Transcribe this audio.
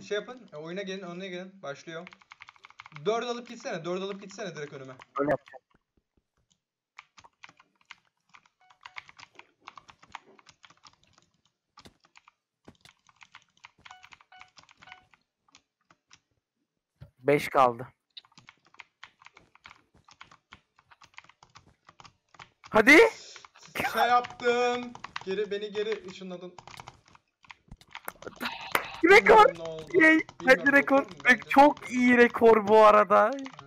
şey yapın. Oyuna gelin, önüne gelin. Başlıyor. 4 alıp gitsene. 4 alıp gitsene direkt önüme. Öyle yapacağım. Beş kaldı. Hadi. Şey yaptın. Beni geri ışınladın. Rekor. Bilmiyorum ne oldu. Yay. Bilmiyorum, Hadi rekor. doktor mu bence? Çok iyi rekor bu arada.